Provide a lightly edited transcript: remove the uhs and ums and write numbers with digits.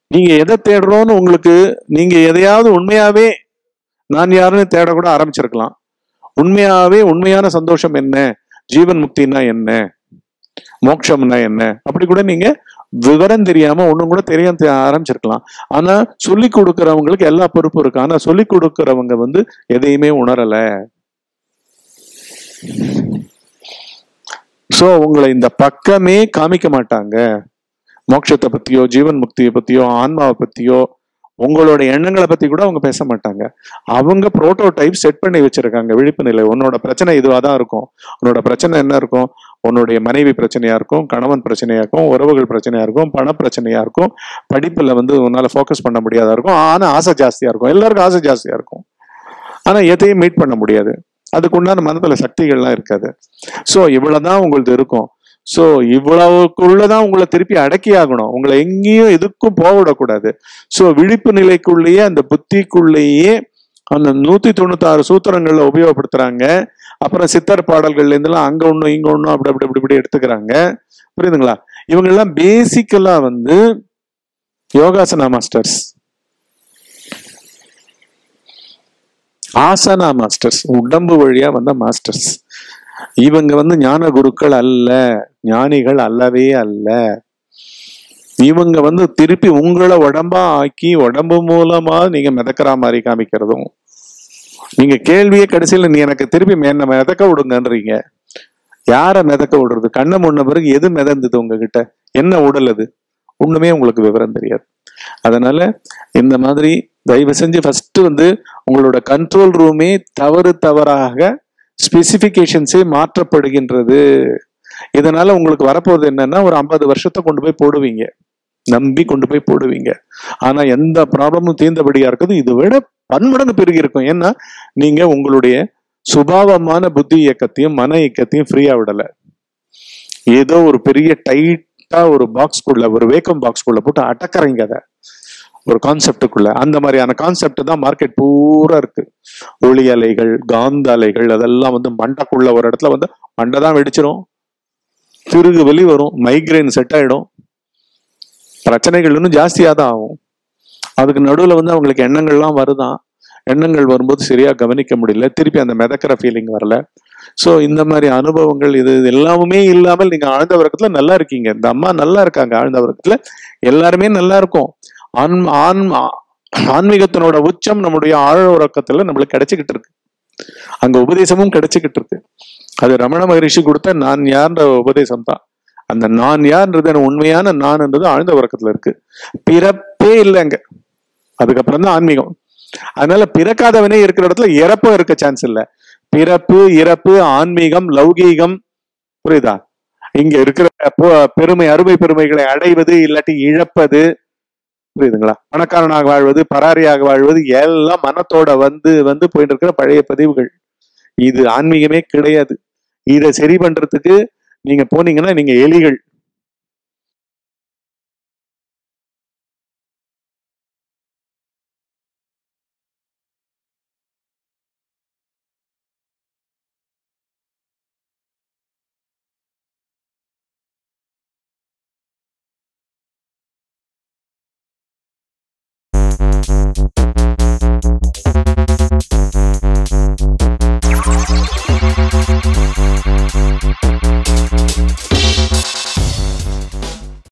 நீங்க எதை தேடுறோன்னு உங்களுக்கு நீங்க எதையாவது உண்மையாவே நான் யாருன்னு தேடக்கூட ஆரம்பிச்சிருக்கலாம். உண்மையாவே உண்மையான சந்தோஷம் என்ன, ஜீவன் முக்தினா என்ன, மோட்சம்னா என்ன, அப்படி கூட நீங்க விவரம் தெரியாம ஒண்ணும் கூட தெரிய ஆரம்பிச்சிருக்கலாம். ஆனா சொல்லி கொடுக்கறவங்களுக்கு எல்லா பொறுப்பும் இருக்கு. ஆனா சொல்லி கொடுக்கறவங்க எதையுமே உணரல. சோ உங்களை இந்த பக்கமே காமிக்க மாட்டாங்க. மோட்சத்தை பத்தியோ, ஜீவன் முக்தியை பத்தியோ, ஆன்மாவை பத்தியோ, உங்களோட எண்ணங்களை பத்தி கூட அவங்க பேச மாட்டாங்க. அவங்க புரோட்டோடைப் செட் பண்ணி வச்சிருக்காங்க. விழிப்பு நிலை, உன்னோட பிரச்சனை இதுவாதான் இருக்கும். உன்னோட பிரச்சனை என்ன இருக்கும்? உன்னுடைய மனைவி பிரச்சனையா இருக்கும், கணவன் பிரச்சனையா இருக்கும், உறவுகள் பிரச்சனையா இருக்கும், பண பிரச்சனையா இருக்கும், படிப்புல உன்னால ஃபோக்கஸ் பண்ண முடியாதா இருக்கும். ஆனா ஆசை ஜாஸ்தியா இருக்கும். எல்லாருக்கும் ஆசை ஜாஸ்தியா இருக்கும். ஆனா எதையும் மீட் பண்ண முடியாது. அதுக்கு உண்டான மனத்துல சக்திகள்லாம் இருக்காது. சோ இவ்வளவுதான் உங்களுக்கு இருக்கும். சோ இவ்வளவுக்குள்ளதான் உங்களை திருப்பி அடக்கி ஆகணும். உங்களை எங்கேயும் எதுக்கும் போகவிடக்கூடாது. சோ விழிப்பு நிலைக்குள்ளேயே, அந்த புத்திக்குள்ளேயே அந்த 196 சூத்திரங்கள்ல உபயோகப்படுத்துறாங்க. அப்புறம் சித்தர் பாடல்கள்ல இருந்தெல்லாம் அங்க ஒண்ணும் இங்க ஒண்ணும் அப்படி அப்படி இப்படி இப்படி எடுத்துக்கிறாங்க. புரியுதுங்களா? இவங்க எல்லாம் பேசிக்கலா யோகாசனா மாஸ்டர்ஸ், ஆசனா மாஸ்டர்ஸ், உடம்பு வழியா வந்த மாஸ்டர்ஸ். இவங்க ஞான குருக்கள் அல்ல, ஞானிகள் அல்லவே அல்ல. இவங்க திருப்பி உங்களை உடம்பா ஆக்கி உடம்பு மூலமா நீங்க மிதக்கிற மாதிரி காமிக்கிறதும். நீங்க கேள்வியே கடைசியில் நீ எனக்கு திருப்பி மிதக்க விடுங்கன்றீங்க. யார மிதக்க விடுறது? கண்ணை முன்ன பிறகு எது மிதந்தது உங்ககிட்ட? என்ன உடல் அது? ஒண்ணுமே உங்களுக்கு விவரம் தெரியாது. அதனால இந்த மாதிரி தயவு செஞ்சு ஃபர்ஸ்ட் உங்களோட கண்ட்ரோல் ரூமே தவறாக ஸ்பெசிபிகேஷன்ஸே மாற்றப்படுகின்றது. இதனால உங்களுக்கு வரப்போறது என்னன்னா, ஒரு 50 வருஷத்தை கொண்டு போய் போடுவீங்க, நம்பி கொண்டு போய் போடுவீங்க. ஆனா எந்த ப்ராப்ளமும் தீர்ந்தபடியா இருக்குது. இதை விட பன்மடங்கு பெருகி இருக்கும். ஏன்னா நீங்க உங்களுடைய சுபாவமான புத்தி இயக்கத்தையும் மன இயக்கத்தையும் ஃப்ரீயா விடல. ஏதோ ஒரு பெரிய டைட்டா ஒரு பாக்ஸ்குள்ள, ஒரு வேக்கம் பாக்ஸ்குள்ள போட்டு அடக்குறீங்க. அதை ஒரு கான்செப்டுக்குள்ள. அந்த மாதிரியான கான்செப்ட் தான் மார்க்கெட் பூரா இருக்கு. ஒளி அலைகள், காந்த அலைகள், அதெல்லாம் மண்டைக்குள்ள ஒரு இடத்துல மண்டை தான் வெடிச்சிரும், திருகு வலி வரும், மைக்ரைன் செட் ஆயிடும், பிரச்சனைகள் இன்னும் ஜாஸ்தியா தான் ஆகும். அதுக்கு நடுவுல அவங்களுக்கு எண்ணங்கள்லாம் வருதான். எண்ணங்கள் வரும்போது சரியா கவனிக்க முடியல, திருப்பி அந்த மிதக்கிற ஃபீலிங் வரல. சோ இந்த மாதிரி அனுபவங்கள் இது எல்லாமே இல்லாமல் நீங்க ஆழ்ந்த உறக்கத்துல நல்லா இருக்கீங்க. இந்த அம்மா நல்லா இருக்காங்க, ஆழ்ந்த உறக்கத்துல எல்லாருமே நல்லா இருக்கும். ஆன்மீகத்தினோட உச்சம் நம்முடைய ஆழ உறக்கத்துல நம்மளுக்கு கிடைச்சுக்கிட்டு இருக்கு. அங்க உபதேசமும் கிடைச்சுக்கிட்டு இருக்கு. அது ரமண மகரிஷி கொடுத்த நான் யார்ன்ற உபதேசம் தான். அந்த நான் யார்ன்றது உண்மையான நான்ன்றது ஆழ்ந்த உறக்கத்துல இருக்கு. பிறப்பே இல்லைங்க. அதுக்கப்புறம் தான் ஆன்மீகம். அதனால பிறக்காதவனே இருக்கிற இடத்துல இறப்பும் இருக்க சான்ஸ் இல்லை. பிறப்பு, இறப்பு, ஆன்மீகம், லௌகீகம், புரியுதா? இங்க இருக்கிற பெருமை, அருமை பெருமைகளை அடைவது இல்லாட்டி இழப்பது, புரியுதுங்களா? பணக்காரனாக வாழ்வது, பராரியாக வாழ்வது, எல்லாம் மனத்தோட போயிட்டு இருக்கிற பழைய பதிவுகள். இது ஆன்மீகமே கிடையாது. இதை சரி பண்றதுக்கு நீங்க போனீங்கன்னா நீங்க எலிகள்.